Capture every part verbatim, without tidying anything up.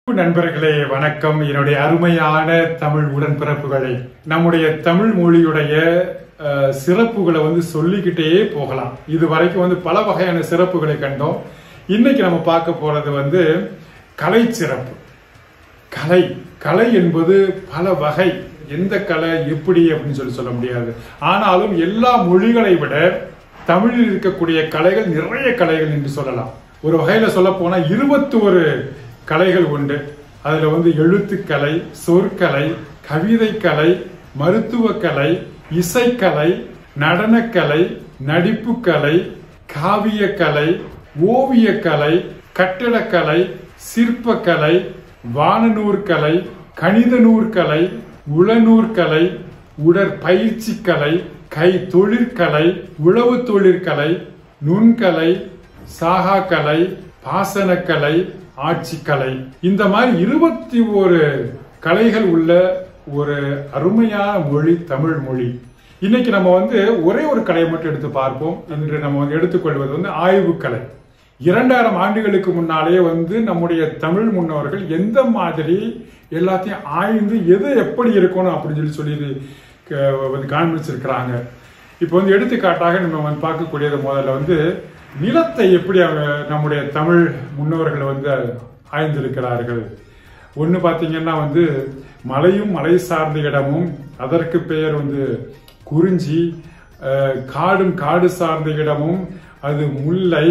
நண்பர்களே வணக்கம். என்னுடைய அருமையான தமிழ் உடன்பிறப்புகளை, நம்முடைய தமிழ் மொழியுடைய சிறப்புகளை வந்து சொல்லிக்கிட்டே போகலாம். இது வரைக்கும் வந்து பல வகையான சிறப்புகளை கண்டோம். இன்னைக்கு நம்ம பார்க்க போறது வந்து கலை சிறப்பு. கலை கலை என்பது பல வகை. எந்த கலை எப்படி அப்படின்னு சொல்லி சொல்ல முடியாது. ஆனாலும் எல்லா மொழிகளை விட தமிழில் இருக்கக்கூடிய கலைகள் நிறைய கலைகள் என்று சொல்லலாம். ஒரு வகையில சொல்ல போனா இருபத்தி ஒரு கலைகள் உண்டு. அதுல வந்து எழுத்துக்கலை, சொற்கலை, கவிதைக்கலை, மருத்துவக்கலை, இசைக்கலை, நடனக்கலை, நடிப்புக்கலை, காவியக்கலை, ஓவியக்கலை, கட்டடக்கலை, சிற்பக்கலை, வானநூற்கலை, கணித நூற்கலை, உளநூற்கலை, உடற்பயிற்சி கலை, கை தொழிற்கலை, உழவு தொழிற்கலை, நுண்கலை, சாகாக்கலை, பாசனக்கலை, ஆட்சிக்கலை, இந்த மாதிரி இருபத்தி ஒரு கலைகள் உள்ள ஒரு அருமையான மொழி தமிழ் மொழி. இன்னைக்கு நம்ம வந்து ஒரே ஒரு கலையை மட்டும் எடுத்து பார்ப்போம். இன்று நம்ம வந்து எடுத்துக்கொள்வது வந்து ஆய்வுக்கலை. இரண்டாயிரம் ஆண்டுகளுக்கு முன்னாலே வந்து நம்முடைய தமிழ் முன்னோர்கள் எந்த மாதிரி எல்லாத்தையும் ஆய்ந்து எது எப்படி இருக்கணும் அப்படின்னு சொல்லி சொல்லி வந்து காண்பிச்சிருக்கிறாங்க. இப்போ வந்து எடுத்துக்காட்டாக நம்ம வந்து பார்க்கக்கூடியது முதல்ல வந்து நிலத்தை எப்படி நம்முடைய தமிழ் முன்னோர்கள் வந்து ஆய்ந்திருக்கிறார்கள். ஒன்று பார்த்தீங்கன்னா வந்து மலையும் மலை சார்ந்த இடமும், அதற்கு பெயர் வந்து குறிஞ்சி, காடும் காடு சார்ந்த இடமும் அது முல்லை,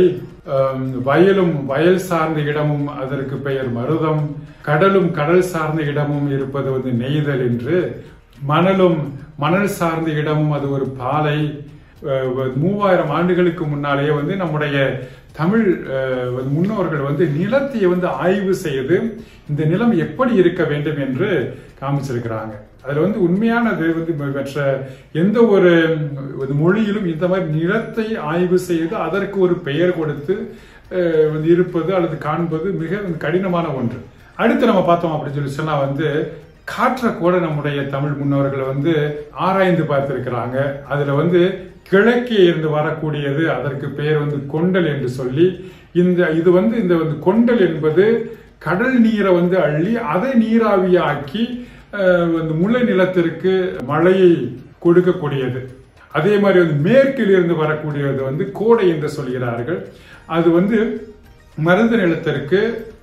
வயலும் வயல் சார்ந்த இடமும் அதற்கு பெயர் மருதம், கடலும் கடல் சார்ந்த இடமும் இருப்பது வந்து நெய்தல் என்று, மணலும் மணல் சார்ந்த இடமும் அது ஒரு பாலை. மூவாயிரம் ஆண்டுகளுக்கு முன்னாலேயே வந்து நம்முடைய தமிழ் முன்னோர்கள் வந்து நிலத்தை வந்து ஆய்வு செய்து இந்த நிலம் எப்படி இருக்க வேண்டும் என்று காமிச்சிருக்கிறாங்க. அதுல வந்து உண்மையானது வந்து மற்ற எந்த ஒரு மொழியிலும் இந்த மாதிரி நிலத்தை ஆய்வு செய்து அதற்கு ஒரு பெயர் கொடுத்து வந்து இருப்பது அல்லது காண்பது மிக கடினமான ஒன்று. அடுத்து நம்ம பார்த்தோம் அப்படின்னு சொல்லி சொன்னா வந்து காற்றை கூட நம்முடைய தமிழ் முன்னோர்களை வந்து ஆராய்ந்து பார்த்திருக்கிறாங்க. அதுல வந்து கிழக்கே இருந்து வரக்கூடியது, அதற்கு பெயர் வந்து கொண்டல் என்று சொல்லி, இந்த இது வந்து இந்த வந்து கொண்டல் என்பது கடல் நீரை வந்து அள்ளி அதை நீராவியாக்கி வந்து முல்லை நிலத்திற்கு மழையை கொடுக்கக்கூடியது. அதே மாதிரி வந்து மேற்கில் இருந்து வரக்கூடியது வந்து கோடை என்று சொல்கிறார்கள். அது வந்து மருத நிலத்திற்கு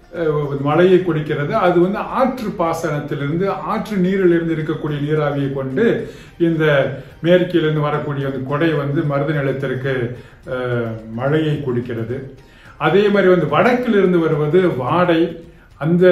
மழையை குடிக்கிறது. அது வந்து ஆற்று பாசனத்திலிருந்து, ஆற்று நீரிலிருந்து இருக்கக்கூடிய நீராவியை கொண்டு இந்த மேற்கிலிருந்து வரக்கூடிய அந்த கொடை வந்து மருத நிலத்திற்கு மழையை குடிக்கிறது. அதே மாதிரி வந்து வடக்கிலிருந்து வருவது வாடை. அந்த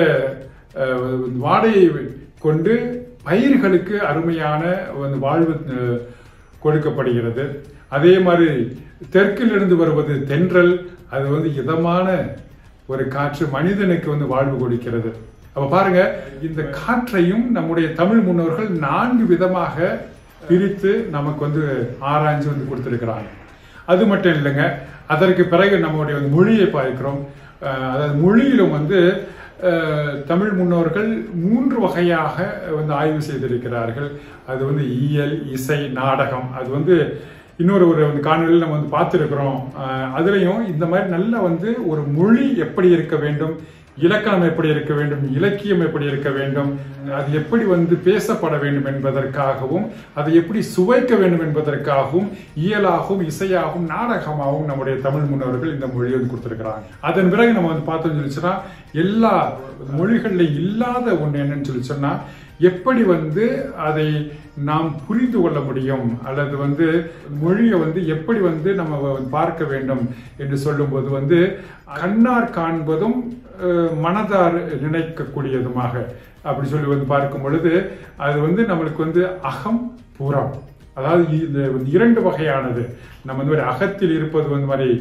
வாடையை கொண்டு பயிர்களுக்கு அருமையான வாழ்வு கொடுக்கப்படுகிறது. அதே மாதிரி தெற்கிலிருந்து வருவது தென்றல். அது வந்து இதமான ஒரு காற்று, மனிதனுக்கு வந்து வாழ்வு கொடுக்கிறது. அப்ப பாருங்க, இந்த காற்றையும் நம்முடைய தமிழ் முன்னோர்கள் நான்கு விதமாக பிரித்து நமக்கு வந்து ஆராய்ச்சி வந்து கொடுத்திருக்கிறாங்க. அது மட்டும் இல்லைங்க, அதற்கு பிறகு நம்முடைய மொழியை பார்க்கிறோம். அதாவது மொழியிலும் வந்து தமிழ் முன்னோர்கள் மூன்று வகையாக வந்து ஆய்வு செய்திருக்கிறார்கள். அது வந்து இயல், இசை, நாடகம். அது வந்து இன்னொரு ஒரு காணொலியில் நம்ம வந்து பார்த்துருக்கிறோம். அதுலேயும் இந்த மாதிரி நல்ல வந்து ஒரு மொழி எப்படி இருக்க வேண்டும், இலக்கணம் எப்படி இருக்க வேண்டும், இலக்கியம் எப்படி இருக்க வேண்டும், அது எப்படி வந்து பேசப்பட வேண்டும் என்பதற்காகவும், அதை எப்படி சுவைக்க வேண்டும் என்பதற்காகவும் இயலாகவும் இசையாகவும் நாடகமாகவும் நம்முடைய தமிழ் முன்னோர்கள் இந்த மொழியை வந்து கொடுத்திருக்கிறாங்க. அதன் பிறகு நம்ம வந்து பார்த்தோம்னு சொல்லி சொன்னா, எல்லா மொழிகள்ல இல்லாத ஒன்று என்னன்னு சொல்லி சொன்னா, எப்படி வந்து அதை நாம் புரிந்து கொள்ள முடியும், அல்லது வந்து மொழியை வந்து எப்படி வந்து நம்ம பார்க்க வேண்டும் என்று சொல்லும்போது வந்து கண்ணார் காண்பதும் மனதார் நினைக்கக்கூடியதுமாக அப்படி சொல்லி வந்து பார்க்கும் பொழுது அது வந்து நம்மளுக்கு வந்து அகம் புறம், அதாவது இந்த இரண்டு வகையானது. நம்ம வந்து ஒரு அகத்தில் இருப்பது வந்து மாதிரி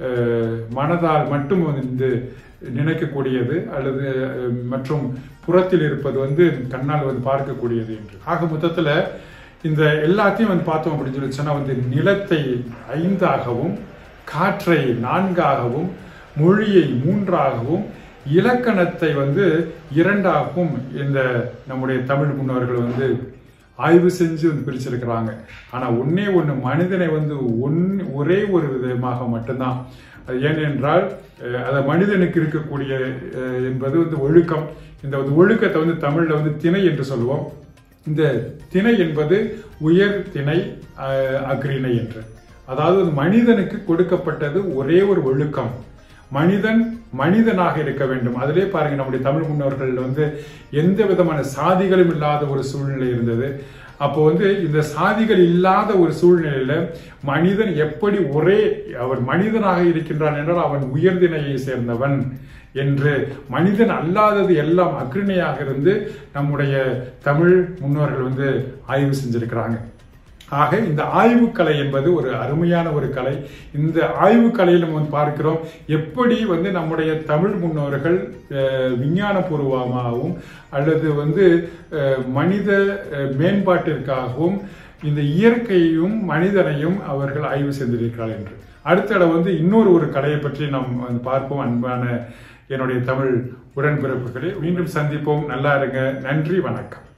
மனதால் மட்டும் வந்து நினைக்கக்கூடியது, அல்லது மற்றும் புறத்தில் இருப்பது வந்து கண்ணால் வந்து பார்க்கக்கூடியது என்று. ஆக மொத்தத்துல இந்த எல்லாத்தையும் வந்து பார்த்தோம் அப்படின்னு சொல்லி சொன்னா வந்து நிலத்தை ஐந்தாகவும், காற்றை நான்காகவும், மொழியை மூன்றாகவும், இலக்கணத்தை வந்து இரண்டாகவும் இந்த நம்முடைய தமிழ் முன்னோர்கள் வந்து ஆய்வு செஞ்சு வந்து பிரிச்சிருக்கிறாங்க. ஆனா ஒன்னே ஒண்ணு, மனிதனை வந்து ஒன் ஒரே ஒரு விதமாக மட்டும்தான் ஏனென்றால் அந்த மனிதனுக்கு இருக்கக்கூடிய என்பது வந்து ஒழுக்கம். இந்த ஒழுக்கத்தை வந்து தமிழ்ல வந்து திணை என்று சொல்லுவோம். இந்த திணை என்பது உயர் திணை அக்ரிணை என்று, அதாவது மனிதனுக்கு கொடுக்கப்பட்டது ஒரே ஒரு ஒழுக்கம். மனிதன் மனிதனாக இருக்க வேண்டும். அதிலே பாருங்க, நம்முடைய தமிழ் முன்னோர்கள் வந்து எந்த விதமான சாதிகளும் இல்லாத ஒரு சூழ்நிலை இருந்தது. அப்போ வந்து இந்த சாதிகள் இல்லாத ஒரு சூழ்நிலையில மனிதன் எப்படி ஒரே அவர் மனிதனாக இருக்கின்றான் என்றால் அவன் உயர்திணையை சேர்ந்தவன் என்று, மனிதன் அல்லாதது எல்லாம் அக்ரிணையாக இருந்து நம்முடைய தமிழ் முன்னோர்கள் வந்து ஆய்வு செஞ்சிருக்கிறாங்க. ஆக இந்த ஆய்வு கலை என்பது ஒரு அருமையான ஒரு கலை. இந்த ஆய்வு கலையில் நம்ம பார்க்கிறோம் எப்படி வந்து நம்முடைய தமிழ் முன்னோர்கள் விஞ்ஞான பூர்வமாகவும் அல்லது வந்து மனித மேம்பாட்டிற்காகவும் இந்த இயற்கையையும் மனிதனையும் அவர்கள் ஆய்வு செய்திருக்கிறார்கள் என்று. அடுத்த இடம் வந்து இன்னொரு ஒரு கலையை பற்றி நாம் பார்ப்போம். அன்பான என்னுடைய தமிழ் உடன்பிறப்புகளே, மீண்டும் சந்திப்போம். நல்லா இருங்க. நன்றி, வணக்கம்.